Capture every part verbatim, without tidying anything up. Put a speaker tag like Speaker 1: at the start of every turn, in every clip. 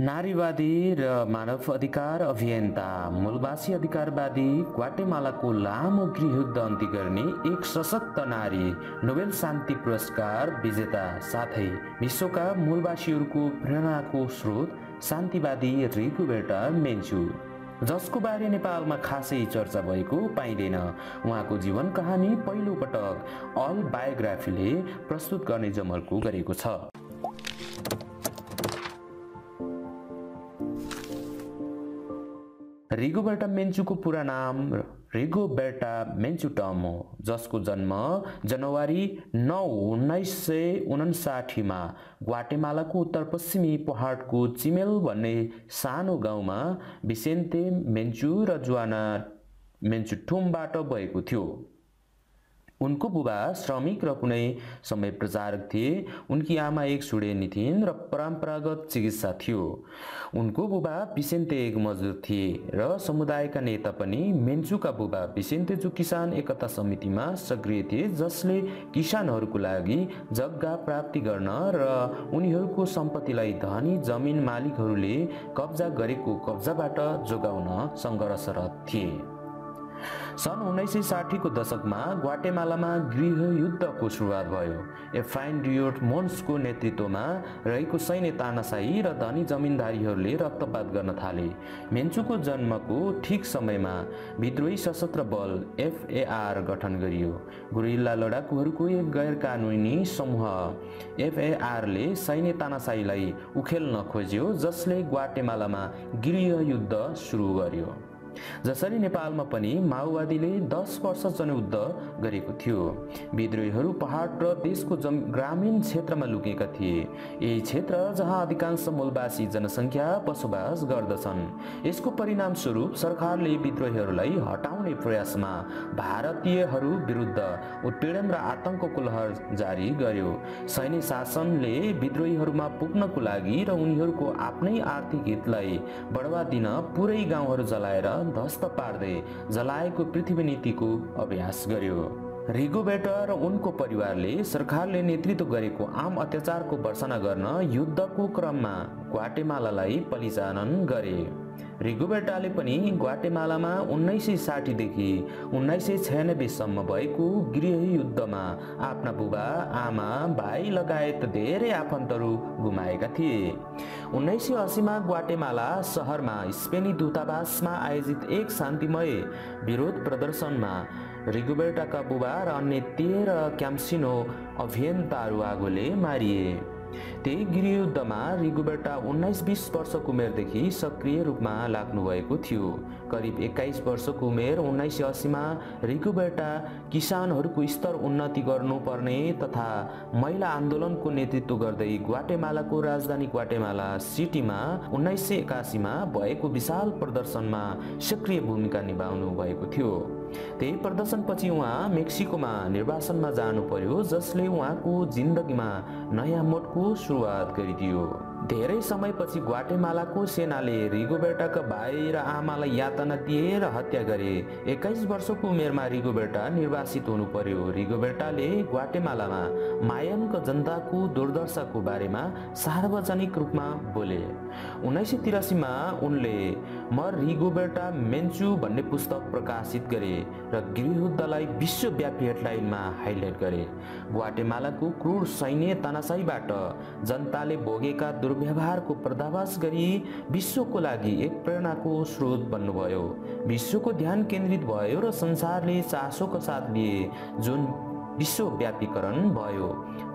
Speaker 1: नारीवादी र मानव अधिकार अभियन्ता मूलवासी अधिकारवादी ग्वाटेमालाको लामो गृहयुद्ध अन्त्य गर्ने एक सशक्त नारी नोबेल शान्ति पुरस्कार विजेता साथै विश्वका मूलवासीहरूको प्रेरणाको स्रोत शान्तिवादी रिगोबेर्टा मेन्चु, जसको बारे नेपालमा खासै चर्चा भएको पाइँदैन। उहाँको जीवन कहानी पहिलो पटक अल बायोग्राफीले प्रस्तुत गर्ने जमर्को गरेको छ। रिगोबेर्टा मेन्चुको पुरा नाम रिगोबेर्टा मेन्चुटम हो, जसको जन्म जनवरी नौ उन्नाइस सय उनासाठीमा ग्वाटेमालाको उत्तरपश्चिमी पहाडको चिमेल भन्ने सानो गाउँमा विसेन्ते मेन्चु र जुआना मेन्चुटुमबाट भएको थियो। उनको बुबा श्रमिक र कुनै समय प्रचारक थिए। उनकी आमा एक सुडेनी थिइन् र परम्परागत चिकित्सा थियो। उनको बुबा विसेन्ते एक मजदुर थिए र समुदायका नेता पनि। मेन्चुका बुबा विसेन्तेजु किसान एकता समितिमा सक्रिय थिए, जसले किसानहरूको लागि जग्गा प्राप्ति गर्न र उनीहरूको सम्पत्तिलाई धनी जमिन मालिकहरूले कब्जा गरेको कब्जाबाट जोगाउन सङ्घर्षरत थिए। सन् उन्नाइस सय साठीको दशकमा ग्वाटेमालामा गृहयुद्धको सुरुवात भयो। एफ्राइम डियोट मोन्सको नेतृत्वमा रहेको सैन्य तानाशाही र धनी जमिनदारीहरूले रक्तपात गर्न थाले। मेन्चुको जन्मको ठिक समयमा विद्रोही सशस्त्र बल एफएआर गठन गरियो। गुरिल्ला लडाकुहरूको एक गैर कानुनी समूह एफएआरले सैन्य तानाशाहीलाई उखेल्न खोज्यो, जसले ग्वाटेमालामा गृहयुद्ध सुरु गर्यो। जसरी नेपालमा पनि माओवादीले दस वर्ष जनयुद्ध गरेको थियो। विद्रोहीहरू पहाड र देशको जम ग्रामीण क्षेत्रमा लुकेका थिए। यही क्षेत्र जहाँ अधिकांश मूलवासी जनसङ्ख्या बसोबास गर्दछन्। यसको परिणामस्वरूप सरकारले विद्रोहीहरूलाई हटाउने प्रयासमा भारतीयहरू विरुद्ध उत्पीडन र आतंकको लहर जारी गर्यो। सैन्य शासनले विद्रोहीहरूमा पुग्नको लागि र उनीहरूको आफ्नै आर्थिक हितलाई बढावा दिन पुरै गाउँहरू जलाएर ध्वस्त पार्दै जलाएको पृथ्वी नीतिको अभ्यास गर्यो। रिगोबेर्टा र उनको परिवारले सरकारले नेतृत्व गरेको आम अत्याचारको भर्त्सना गर्न युद्धको क्रममा ग्वाटेमालालाई परिचालन गरे। रिगोबेर्टाले पनि ग्वाटेमालामा उन्नाइस सय साठीदेखि उन्नाइस सय छयानब्बेसम्म भएको गृहयुद्धमा आफ्ना बुबा, आमा, भाइ लगायत धेरै आफन्तहरू गुमाएका थिए। उन्नाइस सय अस्सीमा ग्वाटेमाला शहरमा स्पेनी दूतावासमा आयोजित एक शान्तिमय विरोध प्रदर्शनमा रिगोबेर्टाका बुबा र अन्य तेह्र क्याम्सिनो अभियन्ताहरू आगोले मारिए। त्यही गृहयुद्धमा रिगोबेर्टा उन्नाइस बीस वर्षको उमेरदेखि सक्रिय रूपमा लाग्नु भएको थियो। करिब एक्काइस वर्षको उमेर उन्नाइस सय अस्सीमा रिगोबेर्टा किसानहरूको स्तर उन्नति गर्नुपर्ने तथा महिला आन्दोलनको नेतृत्व गर्दै ग्वाटेमालाको राजधानी ग्वाटेमाला सिटीमा उन्नाइस सय एकासीमा भएको विशाल प्रदर्शनमा सक्रिय भूमिका निभाउनु भएको थियो। त्यही प्रदर्शनपछि उहाँ मेक्सिकोमा निर्वासनमा जानु पर्यो, जसले उहाँको जिन्दगीमा नयाँ मोडको सुरुवात गरिदियो। धेरै समयपछि ग्वाटेमालाको सेनाले रिगोबेर्टाका भाइ र आमालाई यातना दिए र हत्या गरे। एक्काइस वर्षको उमेरमा रिगोबेर्टा निर्वासित हुनु पर्यो। रिगोबेर्टाले ग्वाटेमालामा मायनको जनताको दुर्दशाको बारेमा सार्वजनिक रूपमा बोले। उन्नाइस सय तिरासीमा उनले म रिगोबेर्टा मेन्चु भन्ने पुस्तक प्रकाशित गरे र गृहयुद्धलाई विश्वव्यापी हेडलाइनमा हाइलाइट गरे। ग्वाटेमालाको क्रूर सैन्य तानाशाहीबाट जनताले भोगेका दुर्व्यवहारको पर्दाफास गरी विश्वको लागि एक प्रेरणाको स्रोत बन्नुभयो। विश्वको ध्यान केन्द्रित भयो र संसारले चासोका साथ लिए जुन विश्वव्यापीकरण भयो।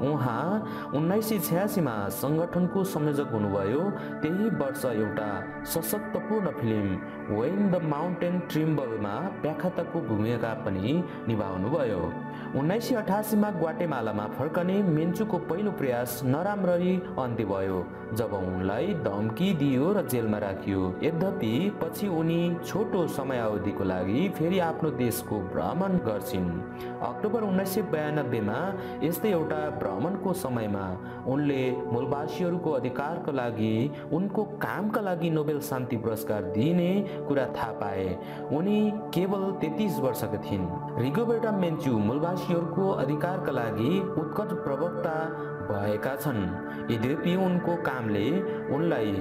Speaker 1: उहाँ उन्नाइस सय छयासीमा सङ्गठनको संयोजक हुनुभयो। त्यही वर्ष एउटा सशक्तपूर्ण फिल्म वेन द माउन्टेन ट्रिम्बलमा व्याख्याताको भूमिका पनि निभाउनुभयो। उन्नाइस सय अठासीमा ग्वाटेमालामा फर्कने मेन्चुको पहिलो प्रयास नराम्ररी अन्त्य भयो, जब उनलाई धम्की दियो र जेलमा राखियो। यद्यपि पछि उनी छोटो समयावधिको लागि फेरि आफ्नो देशको भ्रमण गर्छिन्। अक्टोबर उन्नाइस सय बयानब्बेमा यस्तै एउटा भ्रमणको समयमा उनले मूलवासीहरूको अधिकारका लागि उनको कामका लागि नोबेल शान्ति पुरस्कार दिइने कुरा थाहा पाए। उनी केवल तेत्तीस वर्षका थिइन्। रिगोबेर्टा मेन्चु मूलवासीहरूको अधिकारका लागि उत्कट प्रवक्ता भएका छन्। यद्यपि उनको कामले उनलाई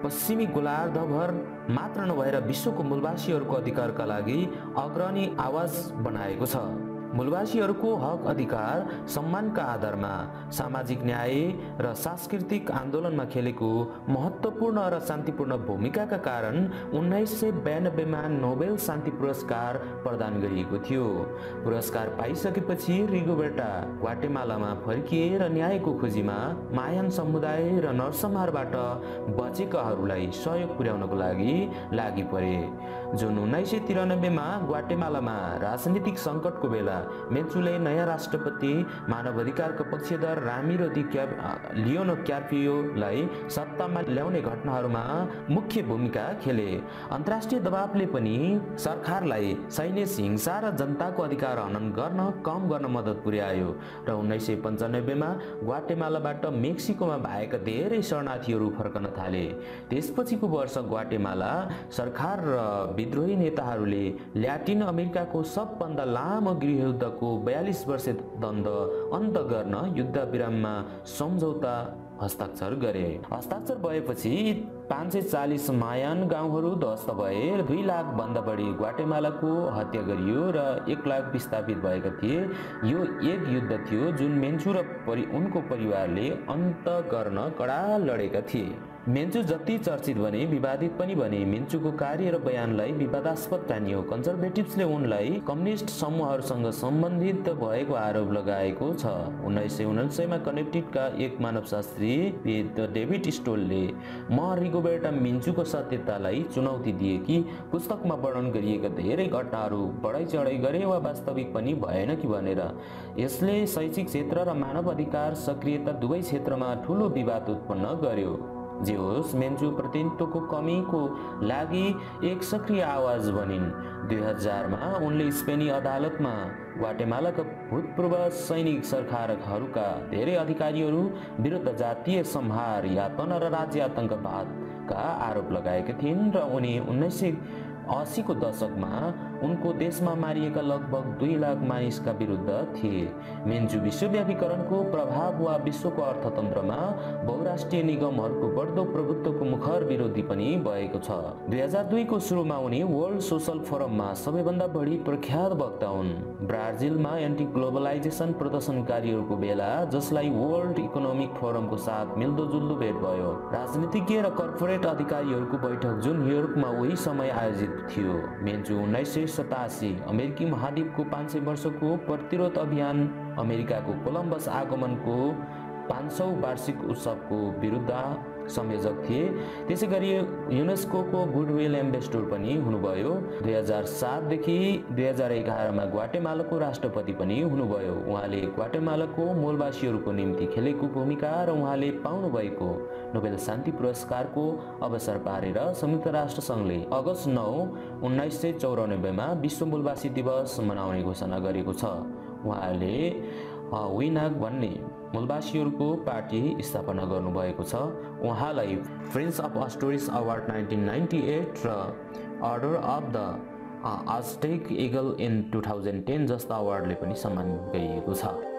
Speaker 1: पश्चिमी गोलार्धभर मात्र नभएर विश्वको मूलवासीहरूको अधिकारका लागि अग्रणी आवाज बनाएको छ। मूलवासीहरूको हक अधिकार सम्मानका आधारमा सामाजिक न्याय र सांस्कृतिक आन्दोलनमा खेलेको महत्त्वपूर्ण र शान्तिपूर्ण भूमिकाका कारण उन्नाइस सय बयानब्बेमा नोबेल शान्ति पुरस्कार प्रदान गरिएको थियो। पुरस्कार पाइसकेपछि रिगोबेर्टा ग्वाटेमालामा फर्किए र न्यायको खोजीमा मायान समुदाय र नरसंहारबाट बचेकाहरूलाई सहयोग पुर्याउनको लागि लागि परे। जुन उन्नाइस सय त्रियानब्बेमा ग्वाटेमालामा राजनीतिक सङ्कटको बेला मेन्चुले नयाँ राष्ट्रपति मानवाधिकारका पक्षधर रामिरो दी क्याप लियोनो क्यार्पियोलाई सत्तामा ल्याउने घटनाहरूमा मुख्य भूमिका खेले। अन्तर्राष्ट्रिय दबावले पनि सरकारलाई सैन्य हिंसा र जनताको अधिकार हनन गर्न कम गर्न मद्दत पुर्यायो र उन्नाइस सय पन्चानब्बेमा ग्वाटेमालाबाट मेक्सिकोमा भएका धेरै शरणार्थीहरू फर्कन थाले। त्यसपछिको वर्ष ग्वाटेमाला सरकार र विद्रोही नेताहरूले ल्याटिन अमेरिकाको सबभन्दा लामो गृहयुद्धको बयालीस वर्ष द्वन्द अन्त गर्न युद्ध विराममा सम्झौता हस्ताक्षर गरे। हस्ताक्षर भएपछि पाँच सय चालीस मायान गाउँहरू ध्वस्त भए र दुई लाख भन्दा बढी ग्वाटेमालाको हत्या गरियो र एक लाख विस्थापित भएका थिए। यो एक युद्ध थियो जुन मेन्चु र परि उनको परिवारले अन्त गर्न कडा लडेका थिए। मेन्चु जति चर्चित भने विवादित पनि भने मेन्चुको कार्य र बयानलाई विवादास्पद ठानियो। कन्जर्भेटिभ्सले उनलाई कम्युनिस्ट समूहहरूसँग सम्बन्धित भएको आरोप लगाएको छ। उन्नाइस सय उनान्सयमा कनेक्टिकटका एक मानवशास्त्री डेभिड स्टोलले म रिगोबेर्टा मेन्चुको सत्यतालाई चुनौती दिए कि पुस्तकमा वर्णन गरिएका धेरै घटनाहरू बढाइ चढाइ गरे वा वास्तविक पनि भएन कि भनेर। यसले शैक्षिक क्षेत्र र मानव अधिकार सक्रियता दुवै क्षेत्रमा ठूलो विवाद उत्पन्न गर्यो। जे होस्, मेन्चु प्रतिनिधित्वको कमीको लागि एक सक्रिय आवाज बनिन्। दुई हजारमा उनले स्पेनी अदालतमा ग्वाटेमालाका भूतपूर्व सैनिक सरकारहरूका धेरै अधिकारीहरू विरुद्ध जातीय संहार, यातना र राज्य आतंकवादका आरोप लगाएका थिइन् र उनी उन्नाइस सय अस्सीको दशकमा उनको देशमा मारिएका लगभग दुई लाख मानिसका विरुद्ध थिए। मेन्चु विश्वव्यापीकरणको प्रभाव वा विश्वको अर्थतन्त्रमा बहुराष्ट्रिय निगमहरूको बढ्दो प्रभुत्वको मुखर विरोधी पनि भएको छ। दुई हजार दुईको सुरुमा उनी वर्ल्ड सोसल फोरममा सबैभन्दा बढी प्रख्यात वक्ता हुन्। ब्राजिलमा एन्टी ग्लोबलाइजेसन प्रदर्शनकारीहरूको बेला जसलाई वर्ल्ड इकोनोमिक फोरमको साथ मिल्दोजुल्दो भेट भयो। राजनीतिज्ञ र कर्पोरेट अधिकारीहरूको बैठक जुन न्युयोर्कमा उही समय आयोजित थियो। मेन्चु उन्नाइस सय सतासी अमेरिकी महाद्वीपको पाँच सय वर्षको प्रतिरोध अभियान, अमेरिकाको कोलम्बस आगमनको पाँच सौ वार्षिक उत्सवको विरुद्ध संयोजक थिए। त्यसै गरी युनेस्कोको गुडविल एम्बेसडर पनि हुनुभयो। दुई हजार सातदेखि दुई हजार एघारमा ग्वाटेमालाको राष्ट्रपति पनि हुनुभयो। उहाँले ग्वाटेमालाको मूलवासीहरूको निम्ति खेलेको भूमिका र उहाँले पाउनुभएको नोबेल शान्ति पुरस्कारको अवसर पारेर संयुक्त राष्ट्र सङ्घले अगस्त नौ उन्नाइस सय चौरानब्बेमा विश्व मूलवासी दिवस मनाउने घोषणा गरेको छ। उहाँले विनाग भन्ने मूलवासीहरूको पार्टी स्थापना गर्नुभएको छ। उहाँलाई फ्रेन्ड्स अफ अस्टोरिस अवार्ड नाइन्टिन नाइन्टी एट र order of the Aztec eagle in two thousand ten जस्ता अवार्डले पनि सम्मान गरिएको छ।